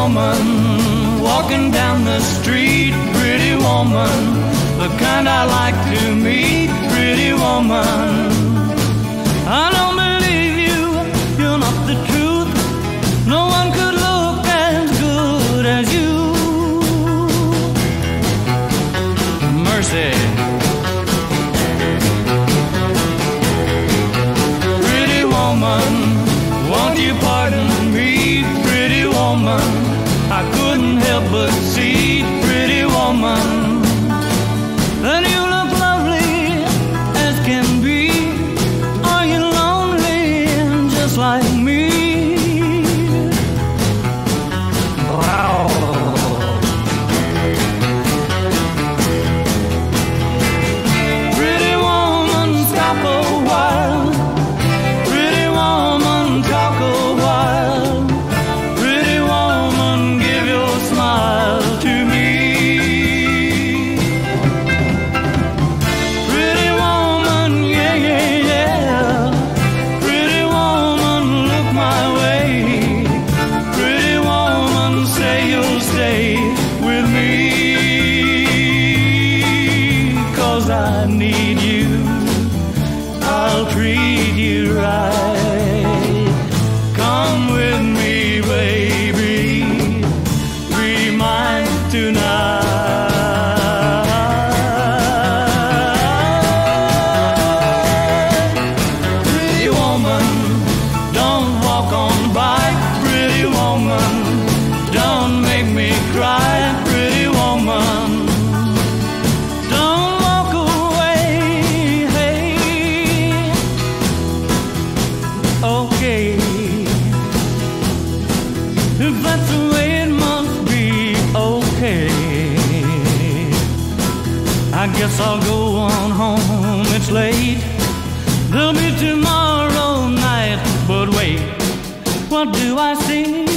woman walking down the street, pretty woman, the kind I like to meet, pretty woman. I don't believe you, you're not the truth. No one could look as good as you. Mercy. Pretty woman, won't you pardon me, pretty woman? I couldn't help but see, pretty woman, that you look lovely as can be. Are you lonely just like me? Wow. Pretty woman, stop a while. Pretty woman, talk a while. Pretty woman, give your smile to me. Pretty woman, yeah, yeah, yeah. Pretty woman, look my way. Pretty woman, say you'll stay with me. 'Cause I need you, I'll treat you right. Come with me, baby, be mine tonight. Pretty woman, don't walk on by. Pretty woman, don't make me cry. Pretty woman, don't walk away. Hey, okay, if that's the way it must be, okay. I guess I'll go on home, it's late. There'll be tomorrow night, but wait, what do I see?